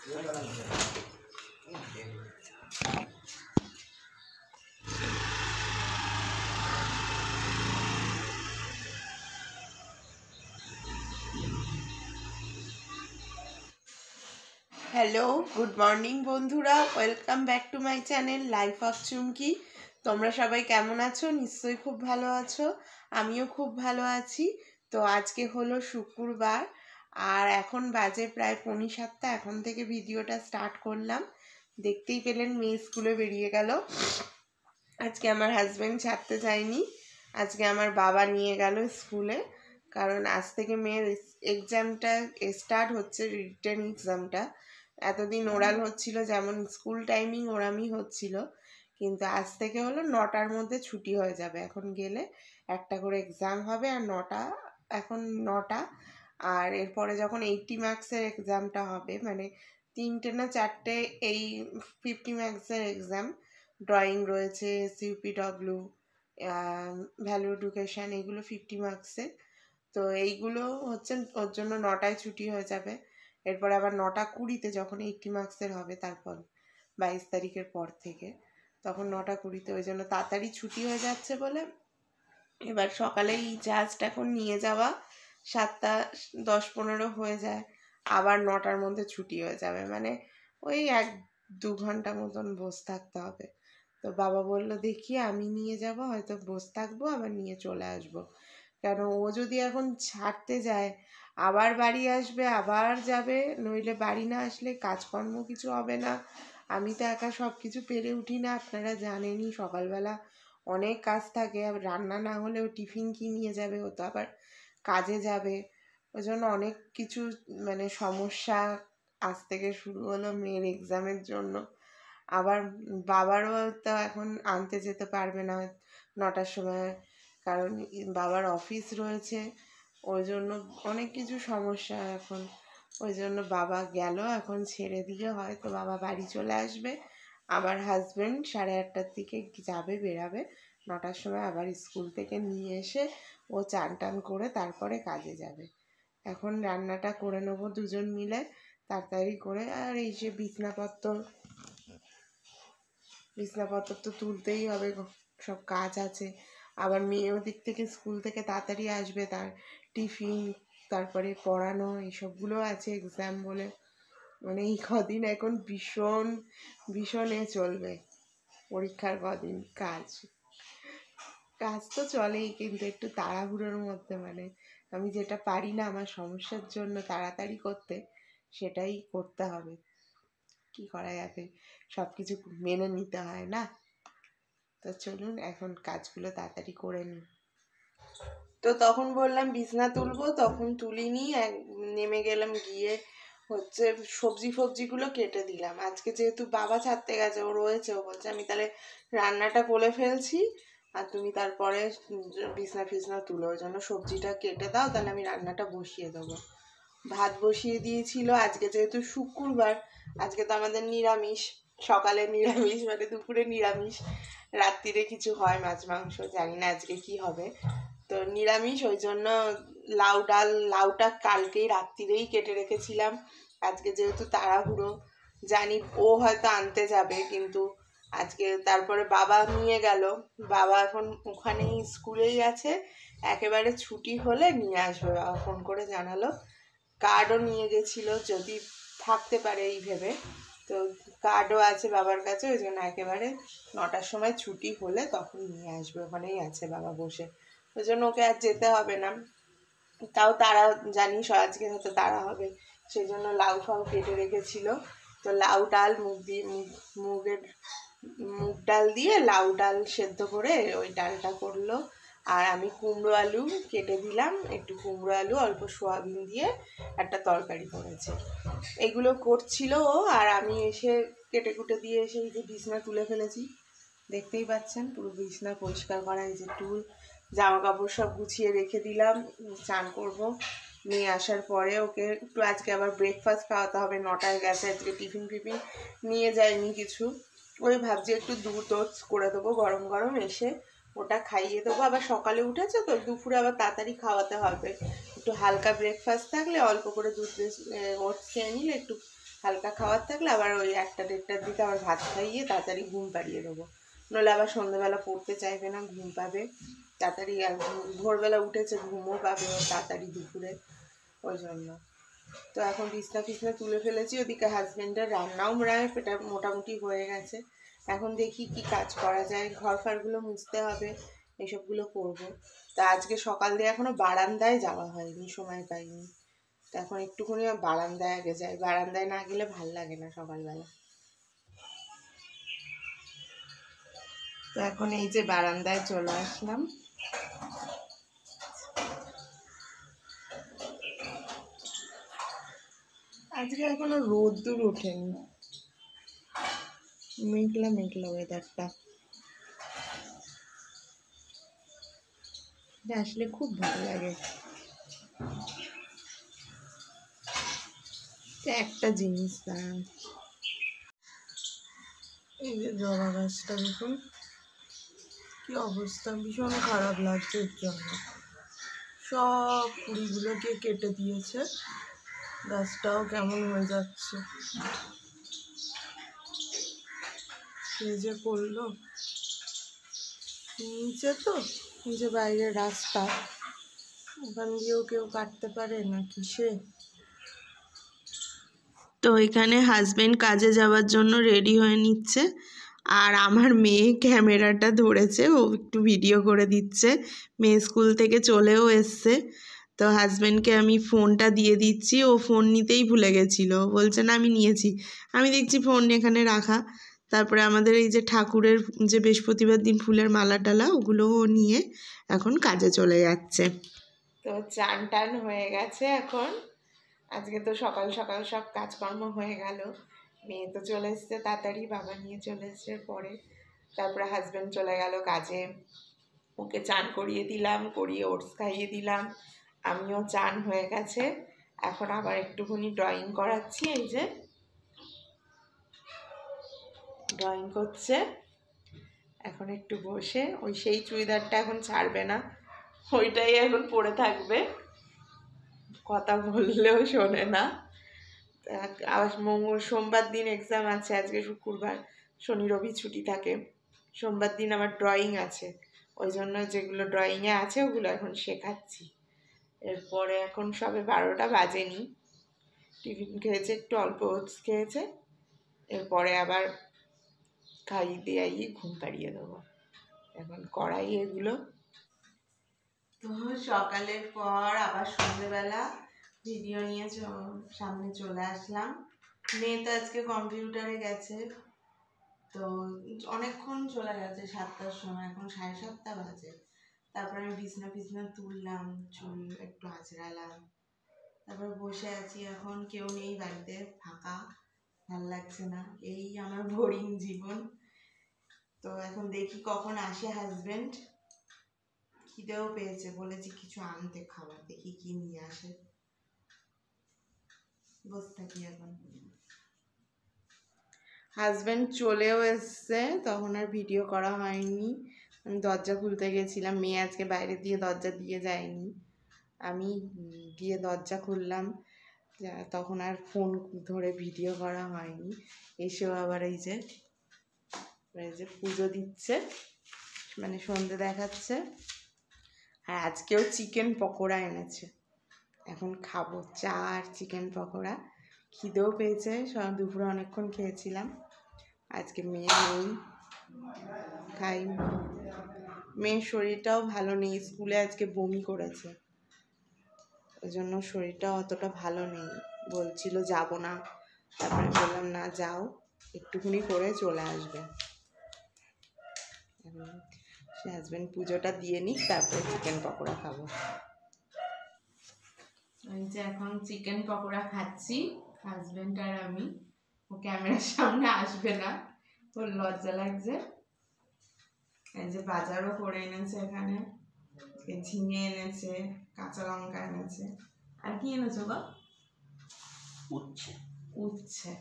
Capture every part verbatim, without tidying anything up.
Hello, good morning বন্ধুরা, welcome back to my channel life of Chumki. তোমরা সবাই কেমন আছো? নিশ্চয়ই খুব ভালো আছো, আমিও খুব ভালো আছি। তো আজকে হলো শুক্রবার আর এখন বাজে প্রায় পৌনে সাতটা। এখন থেকে ভিডিওটা স্টার্ট করলাম। দেখতেই পেলেন মেয়ে স্কুলে বেরিয়ে গেল। আজকে আমার হাজব্যান্ড ছাড়তে যায়নি, আজকে আমার বাবা নিয়ে গেল স্কুলে। কারণ আজ থেকে মেয়ের এক্সামটা স্টার্ট হচ্ছে, রিটেন এক্সামটা। এতদিন ওরাল হচ্ছিল, যেমন স্কুল টাইমিং ওরামই হচ্ছিল, কিন্তু আজ থেকে হলো নটার মধ্যে ছুটি হয়ে যাবে। এখন গেলে একটা করে এক্সাম হবে আর নটা, এখন নটা। আর এরপরে যখন এইটটি মার্কসের এক্সামটা হবে, মানে তিনটে না চারটে এই ফিফটি মার্কসের এক্সাম, ড্রয়িং রয়েছে, সিউপিডব্লিউ, ভ্যালু এডুকেশান, এগুলো ফিফটি মার্কসের। তো এইগুলো হচ্ছে ওর জন্য নটায় ছুটি হয়ে যাবে। এরপর আবার নটা কুড়িতে যখন এইটটি মার্কসের হবে, তারপর বাইশ তারিখের পর থেকে, তখন নটা কুড়িতে, ওই জন্য তাড়াতাড়ি ছুটি হয়ে যাচ্ছে বলে এবার সকালেই জাস্ট এখন নিয়ে যাওয়া, সাতটা দশ পনেরো হয়ে যায়, আবার নটার মধ্যে ছুটি হয়ে যাবে। মানে ওই এক দু ঘন্টা মতন বসে থাকতে হবে। তো বাবা বললো দেখি আমি নিয়ে যাব, হয়তো বসে থাকবো আবার নিয়ে চলে আসবো। কেন ও যদি এখন ছাড়তে যায় আবার বাড়ি আসবে, আবার যাবে, নইলে বাড়ি না আসলে কাজকর্ম কিছু হবে না। আমি তো একা সব কিছু পেরে উঠি না, আপনারা জানেনই। সকালবেলা অনেক কাজ থাকে, আবার রান্না না হলেও টিফিন কি নিয়ে যাবে, ও তো আবার কাজে যাবে। ওই জন্য অনেক কিছু মানে সমস্যা আজ থেকে শুরু হলো মেয়ের এক্সামের জন্য। আবার বাবারও তো এখন আনতে যেতে পারবে না নটার সময়, কারণ বাবার অফিস রয়েছে। ওই জন্য অনেক কিছু সমস্যা এখন। ওই জন্য বাবা গেল, এখন ছেড়ে দিয়ে হয়তো বাবা বাড়ি চলে আসবে। আবার হাজব্যান্ড সাড়ে আটটার দিকে যাবে, বেরাবে, নটার সময় আবার স্কুল থেকে নিয়ে এসে ও চান টান করে তারপরে কাজে যাবে। এখন রান্নাটা করে নেবো দুজন মিলে তাড়াতাড়ি করে। আর এই যে বিছনাপত্র বিছনাপত্র তো তুলতেই হবে, সব কাজ আছে। আবার মেয়ে ওদিক থেকে স্কুল থেকে তাড়াতাড়ি আসবে, তার টিফিন, তারপরে পড়ানো, এইসবগুলো আছে এক্সাম বলে। মানে এই কদিন এখন ভীষণ ভীষণে চলবে, পরীক্ষার কদিন কাজ কাজ তো চলেই, কিন্তু একটু তাড়াহুড়োর মধ্যে। মানে আমি যেটা পারি না আমার সমস্যার জন্য তাড়াতাড়ি করতে, সেটাই করতে হবে। কি করা যাবে, সব কিছু মেনে নিতে হয় না। তো চলুন এখন কাজগুলো তাড়াতাড়ি করে নিই। তো তখন বললাম বিছনা তুলবো, তখন তুলিনি, এক নেমে গেলাম, গিয়ে হচ্ছে সবজি ফবজিগুলো কেটে দিলাম। আজকে যেহেতু বাবা ছাড়তে গেছে, ও রয়েছে, ও বলছে আমি তাহলে রান্নাটা করে ফেলছি আর তুমি তারপরে বিছনা ফিছনা তুলো, ওই জন্য সবজিটা কেটে দাও, তাহলে আমি রান্নাটা বসিয়ে দেবো। ভাত বসিয়ে দিয়েছিল। আজকে যেহেতু শুক্রবার, আজকে তো আমাদের নিরামিষ, সকালে নিরামিষ মানে দুপুরে নিরামিষ, রাত্রিরে কিছু হয় মাছ মাংস, জানি না আজকে কি হবে। তো নিরামিষ, ওই জন্য লাউ ডাল, লাউটা কালকেই রাত্রিরেই কেটে রেখেছিলাম। আজকে যেহেতু তাড়াহুড়ো, জানি ও হয়তো আনতে যাবে, কিন্তু আজকে তারপরে বাবা নিয়ে গেল। বাবা এখন ওখানেই স্কুলেই আছে, একেবারে ছুটি হলে নিয়ে আসবে, বাবা ফোন করে জানালো। কার্ডও নিয়ে গেছিলো যদি থাকতে পারে এই ভেবে, তো কার্ডও আছে বাবার কাছে। ওই জন্য একেবারে নটার সময় ছুটি হলে তখন নিয়ে আসবে, ওখানেই আছে বাবা বসে। ওই জন্য ওকে আর যেতে হবে না। তাও তারা জানিস আজকে হয়তো তারা হবে, সেই জন্য লাউ ফাউ কেটে রেখেছিল। তো লাউ ডাল মুগ দিয়ে মুগ মুগের মুগ ডাল দিয়ে লাউ ডাল সেদ্ধ করে ওই ডালটা করলো। আর আমি কুমড়ো আলু কেটে দিলাম, একটু কুমড়ো আলু অল্প সোয়াবিন দিয়ে একটা তরকারি করেছে। এগুলো করছিল ও, আর আমি এসে কেটে কুটে দিয়ে এসে এই যে বিছনা তুলে ফেলেছি, দেখতেই পাচ্ছেন পুরো বিছনা পরিষ্কার করা। এই যে টুল, জামা কাপড় সব গুছিয়ে রেখে দিলাম, চান করব মেয়ে আসার পরে। ওকে একটু আজকে আবার ব্রেকফাস্ট খাওয়াতে হবে, নটায় গেছে, আজকে টিফিন ফিফিন নিয়ে যায়নি কিছু। ওই ভাবছি একটু দুধ টোস্ট করে দেবো গরম গরম, এসে ওটা খাইয়ে দেবো। আবার সকালে উঠেছে তো, দুপুরে আবার তাড়াতাড়ি খাওয়াতে হবে। একটু হালকা ব্রেকফাস্ট থাকলে, অল্প করে দুধ ওটস খেয়ে নিলে একটু হালকা খাবার থাকলে আবার ওই একটা দেড়টার দিকে আবার ভাত খাইয়ে তাড়াতাড়ি ঘুম পাড়িয়ে দেবো, নইলে আবার সন্ধ্যেবেলা পড়তে চাইবে না, ঘুম পাবে তাড়াতাড়ি। আর ভোরবেলা উঠেছে ঘুমও পাবে ও তাড়াতাড়ি দুপুরে, ওই জন্য। তো এখন বিছনা ফিছনা তুলে ফেলেছি, ওদিকে হাজব্যান্ডের রান্নাও প্রায় এটা মোটামুটি হয়ে গেছে। এখন দেখি কি কাজ করা যায়, ঘর ফারগুলো মুছতে হবে, এসবগুলো করবো। তা আজকে সকাল দিয়ে এখনও বারান্দায় যাওয়া হয়নি, সময় পাইনি। তো এখন একটুখানি বারান্দায় আগে যাই, বারান্দায় না গেলে ভাল লাগে না সকালবেলা। তো এখন এই যে বারান্দায় চলে আসলাম। আজকে এখনো রোদ্দুর ওঠেনি, মেঘলা মেঘলা ওয়েদারটা, আসলে খুব ভালো লাগে। একটা জিনিস দাঁড়ান, এই যে জবা গাছটা দেখুন কি অবস্থা, ভীষণ খারাপ লাগছে এর জন্য। সব কুড়িগুলোকে কেটে দিয়েছে, গাছটাও কেমন হয়ে যাচ্ছে, কে যে করলো। নিচে তো নিচে বাইরে রাস্তা, ওখান দিয়েও কেউ কাটতে পারে না কিসে। তো এখানে হাজবেন্ড কাজে যাওয়ার জন্য রেডি হয়ে নিচ্ছে, আর আমার মেয়ে ক্যামেরাটা ধরেছে, ও একটু ভিডিও করে দিচ্ছে। মেয়ে স্কুল থেকে চলেও এসছে, তো হাজব্যান্ডকে আমি ফোনটা দিয়ে দিচ্ছি, ও ফোন নিতেই ভুলে গেছিলো, বলছে না আমি নিয়েছি। আমি দেখছি ফোন এখানে রাখা। তারপরে আমাদের এই যে ঠাকুরের যে বৃহস্পতিবার দিন ফুলের মালা টালা, ওগুলোও নিয়ে এখন কাজে চলে যাচ্ছে। তো চান টান হয়ে গেছে এখন, আজকে তো সকাল সকাল সব কাজকর্ম হয়ে গেল। মেয়ে তো চলে এসছে তাড়াতাড়ি, বাবা নিয়ে চলে এসছে পরে। তারপরে হাজব্যান্ড চলে গেল কাজে, ওকে চান করিয়ে দিলাম, করিয়ে ওটস খাইয়ে দিলাম, আমিও চান হয়ে গেছে। এখন আবার একটুখানি ড্রয়িং করাচ্ছি, এই যে ড্রয়িং করছে এখন একটু বসে। ওই সেই চুড়িদারটা এখন ছাড়বে না, ওইটাই এখন পরে থাকবে, কথা বললেও শোনে না। আবার মঙ্গল সোমবার দিন এক্সাম আছে, আজকে শুক্রবার, শনি রবি ছুটি থাকে। সোমবার দিন আমার ড্রয়িং আছে, ওই জন্য যেগুলো ড্রয়িংয়ে আছে ওগুলো এখন শেখাচ্ছি। এরপরে এখন সবে বারোটা বাজেনি, টিফিন খেয়েছে, একটু অল্প ওটস খেয়েছে, এরপরে আবার খাইয়ে দিয়ে ঘুম পাড়িয়ে দেবো। এখন কড়াই এগুলো। তো সকালের পর আবার সন্ধ্যেবেলা ভিডিও নিয়ে সামনে চলে আসলাম। মেয়ে তো আজকে কম্পিউটারে গেছে, তো অনেকক্ষণ চলে গেছে, সাতটার সময়, এখন সাড়ে সাতটা বাজে। তারপরে আমি বিছনা ফিছনা তুললাম, চুল একটু আঁচড়ালাম, তারপর বসে আছি। এখন কেউ নেই বাড়িতে, ফাঁকা, ভাল লাগছে না, এই আমার বোরিং জীবন। তো এখন দেখি কখন আসে হাজবেন্ড, খিদেও পেয়েছে, বলেছি কিছু আনতে খাবার, দেখি কি নিয়ে আসে। বসে থাকি এখন। হাজব্যান্ড চলেও এসছে, তখন আর ভিডিও করা হয়নি, আমি দরজা খুলতে গেছিলাম। মেয়ে আজকে বাইরে দিয়ে দরজা দিয়ে যায়নি, আমি গিয়ে দরজা খুললাম, তখন আর ফোন ধরে ভিডিও করা হয়নি। এসেও আবার এই যে এই যে পুজো দিচ্ছে, মানে সন্ধে দেখাচ্ছে। আর আজকেও চিকেন পকোড়া এনেছে, এখন খাবো চা আর চিকেন পকোড়া। খিদেও পেয়েছে, সব দুপুরে অনেকক্ষণ খেয়েছিলাম। আজকে মেয়ে নেই, খাই। মেয়ের শরীরটাও ভালো নেই, স্কুলে আজকে বমি করেছে, ওই জন্য শরীরটা অতটা ভালো নেই, বলছিল যাব না। তারপরে বললাম না যাও, একটুখানি করে চলে আসবে। সে হাজব্যান্ড পুজোটা দিয়ে নিক, তারপরে চিকেন পকোড়া খাবো। এই যে এখন চিকেন পকোড়া খাচ্ছি, হাজব্যান্ড আর আমি। ও ক্যামেরার সামনে আসবে না, ওর লজ্জা লাগছে। এই যে বাজারও করে এনেছে, এখানে ঝিঙে এনেছে, কাঁচা লঙ্কা এনেছে, আর কি এনেছো গো? উচ্ছে। উচ্ছে।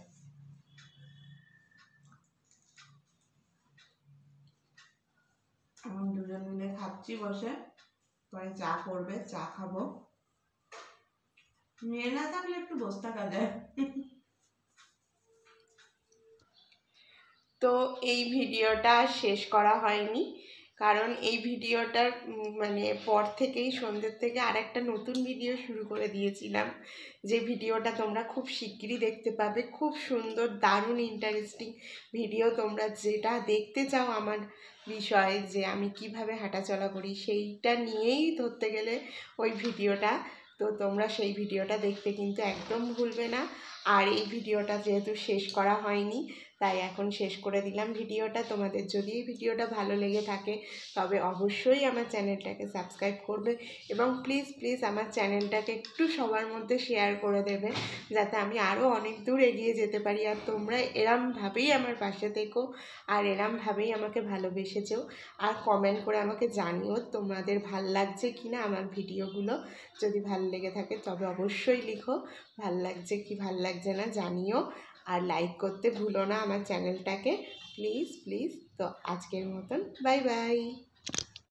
এখন দুজন মিলে খাচ্ছি বসে, পরে চা করবে, চা খাবো। মেয়ে না থাকলে একটু বসে থাকা যায়। তো এই ভিডিওটা শেষ করা হয়নি, কারণ এই ভিডিওটার মানে পর থেকেই সন্ধ্যের থেকে আরেকটা নতুন ভিডিও শুরু করে দিয়েছিলাম, যে ভিডিওটা তোমরা খুব শিগগিরই দেখতে পাবে। খুব সুন্দর দারুণ ইন্টারেস্টিং ভিডিও, তোমরা যেটা দেখতে চাও আমার বিষয়ে, যে আমি কিভাবে হাঁটাচলা করি সেইটা নিয়েই ধরতে গেলে ওই ভিডিওটা। তো তোমরা সেই ভিডিওটা দেখতে কিন্তু একদম ভুলবে না। আর এই ভিডিওটা যেহেতু শেষ করা হয়নি, তাই এখন শেষ করে দিলাম ভিডিওটা। তোমাদের যদি এই ভিডিওটা ভালো লেগে থাকে তবে অবশ্যই আমার চ্যানেলটাকে সাবস্ক্রাইব করবে, এবং প্লিজ প্লিজ আমার চ্যানেলটাকে একটু সবার মধ্যে শেয়ার করে দেবে, যাতে আমি আরও অনেক দূর এগিয়ে যেতে পারি। আর তোমরা এরমভাবেই আমার পাশে থেকো, আর এরমভাবেই আমাকে ভালোবেসেছেও। আর কমেন্ট করে আমাকে জানিও তোমাদের ভাল লাগছে কি না আমার ভিডিওগুলো। যদি ভালো লেগে থাকে তবে অবশ্যই লিখো ভাল লাগছে কি ভাল লাগছে না জানিও। আর লাইক করতে ভুলো না আমার চ্যানেলটাকে, প্লিজ প্লিজ। তো আজকের মতন বাই বাই।